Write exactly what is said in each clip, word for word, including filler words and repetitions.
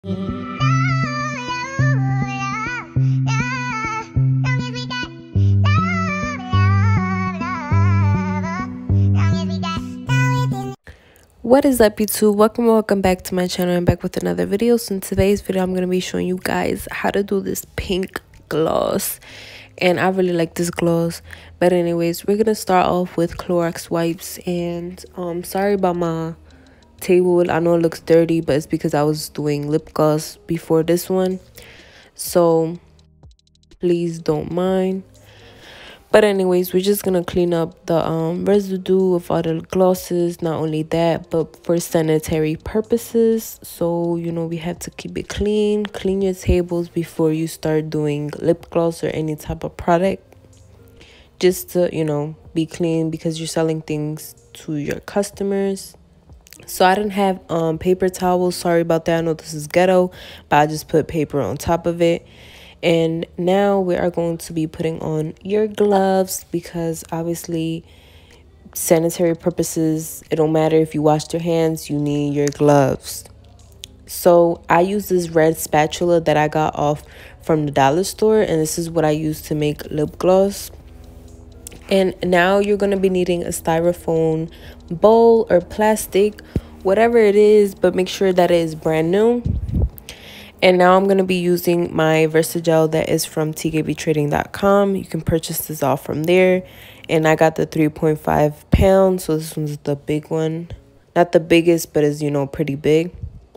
What is up, YouTube? Welcome welcome back to my channel. I'm back with another video. So in today's video, I'm going to be showing you guys how to do this pink gloss, and I really like this gloss. But anyways, we're going to start off with Clorox wipes. And um sorry about my table. I know it looks dirty, but it's because I was doing lip gloss before this one, so please don't mind. But anyways, we're just gonna clean up the um residue of all the glosses. Not only that, but for sanitary purposes, so you know we have to keep it clean. Clean your tables before you start doing lip gloss or any type of product, just to, you know, be clean, because you're selling things to your customers. So I didn't have um paper towels. Sorry about that. I know this is ghetto, but I just put paper on top of it. And now we are going to be putting on your gloves, because obviously sanitary purposes, it don't matter if you washed your hands, you need your gloves. So I use this red spatula that I got off from the dollar store, and this is what I use to make lip gloss. And now you're going to be needing a styrofoam bowl or plastic, whatever it is, but make sure that it is brand new. And now I'm going to be using my Versagel that is from T K B trading dot com. You can purchase this off from there. And I got the three point five pounds. So this one's the big one. Not the biggest, but is, you know, pretty big.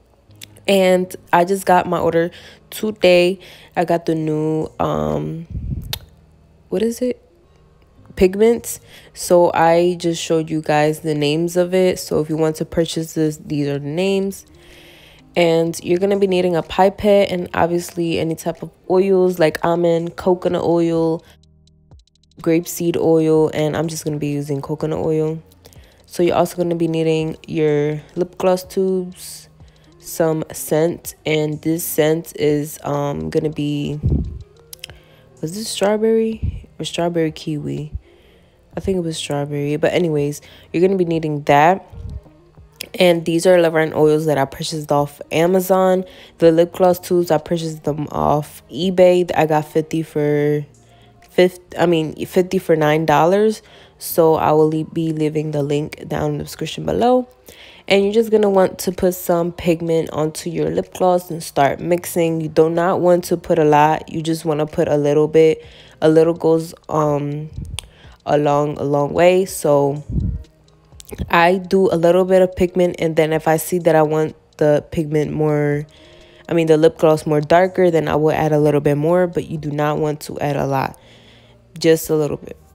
And I just got my order today. I got the new, um, what is it? Pigments. So I just showed you guys the names of it. So if you want to purchase this, these are the names. And you're going to be needing a pipette and obviously any type of oils like almond, coconut oil, grapeseed oil, and I'm just going to be using coconut oil. So you're also going to be needing your lip gloss tubes, some scent, and this scent is um going to be, was this strawberry or strawberry kiwi? I think it was strawberry, but anyways, you're going to be needing that. And these are Laverne oils that I purchased off Amazon. The lip gloss tubes, I purchased them off eBay. I got fifty for fifty. I mean fifty for nine dollars. So I will be leaving the link down in the description below. And you're just gonna want to put some pigment onto your lip gloss and start mixing. You do not want to put a lot. You just want to put a little bit. A little goes um a long a long way. So I do a little bit of pigment, and then if I see that I want the pigment more, I mean the lip gloss more darker, then I will add a little bit more, but you do not want to add a lot, just a little bit.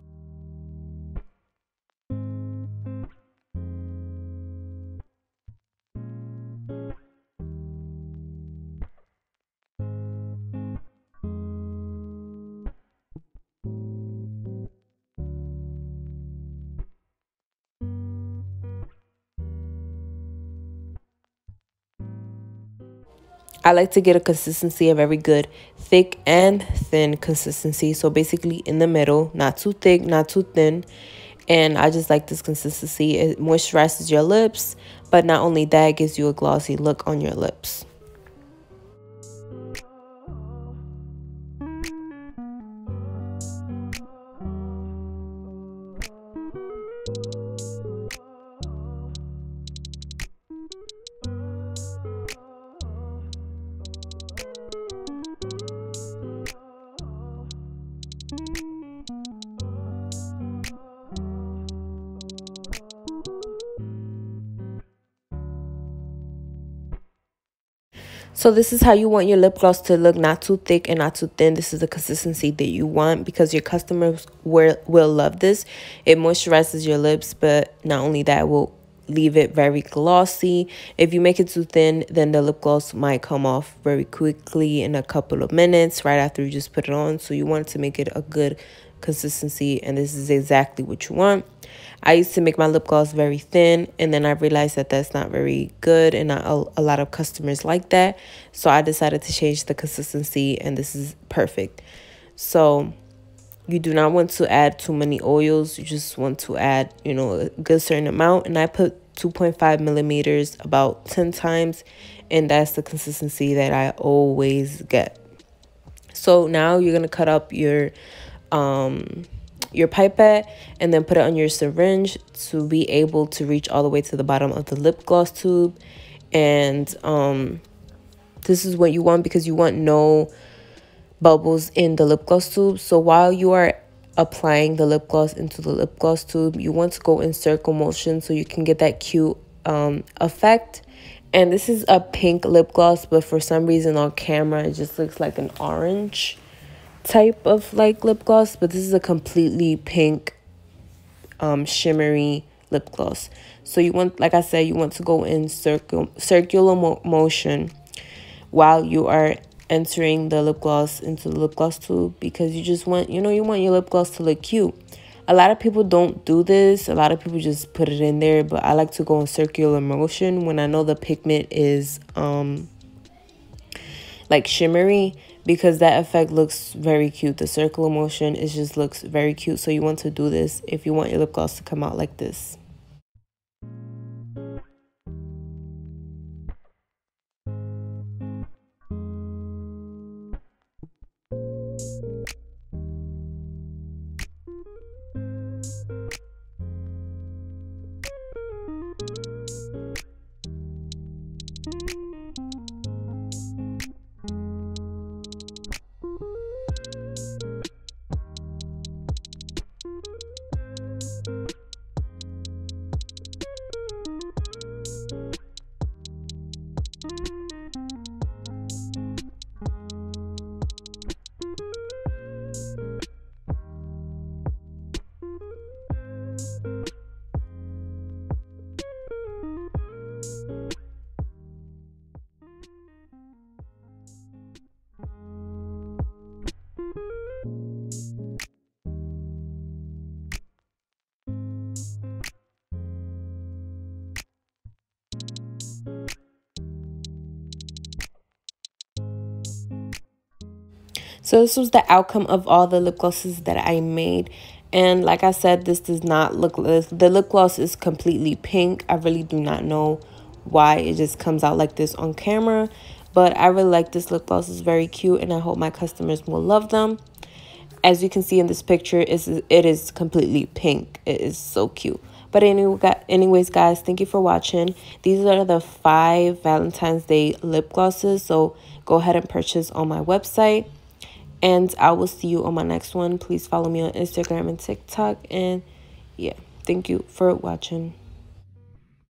I like to get a consistency of very good thick and thin consistency. So basically in the middle, not too thick, not too thin. And I just like this consistency. It moisturizes your lips, but not only that, it gives you a glossy look on your lips. So this is how you want your lip gloss to look, not too thick and not too thin. This is the consistency that you want, because your customers will, will love this. It moisturizes your lips, but not only that, will leave it very glossy. If you make it too thin, then the lip gloss might come off very quickly in a couple of minutes right after you just put it on. So you want to make it a good consistency, and this is exactly what you want. I used to make my lip gloss very thin, and then I realized that that's not very good, and not a, a lot of customers like that. So I decided to change the consistency, and this is perfect. So you do not want to add too many oils. You just want to add, you know, a good certain amount. And I put two point five millimeters about ten times, and that's the consistency that I always get. So now you're gonna cut up your um your pipette and then put it on your syringe to be able to reach all the way to the bottom of the lip gloss tube. And um this is what you want, because you want no bubbles in the lip gloss tube. So while you are applying the lip gloss into the lip gloss tube, you want to go in circle motion so you can get that cute um effect. And this is a pink lip gloss, but for some reason on camera it just looks like an orange type of like lip gloss, but this is a completely pink um shimmery lip gloss. So you want, like I said, you want to go in circle circular mo motion while you are entering the lip gloss into the lip gloss tube, because you just want, you know, you want your lip gloss to look cute. A lot of people don't do this. A lot of people just put it in there, but I like to go in circular motion when I know the pigment is um like shimmery, because that effect looks very cute. The circular motion, it just looks very cute. So you want to do this if you want your lip gloss to come out like this. So this was the outcome of all the lip glosses that I made. And like I said, this does not look, the lip gloss is completely pink. I really do not know why it just comes out like this on camera, but I really like this lip gloss. It's very cute, and I hope my customers will love them. As you can see in this picture, it's, it is completely pink. It is so cute. But anyway, anyways, guys, thank you for watching. These are the five Valentine's Day lip glosses. So go ahead and purchase on my website. And I will see you on my next one. Please follow me on Instagram and TikTok. And yeah, thank you for watching.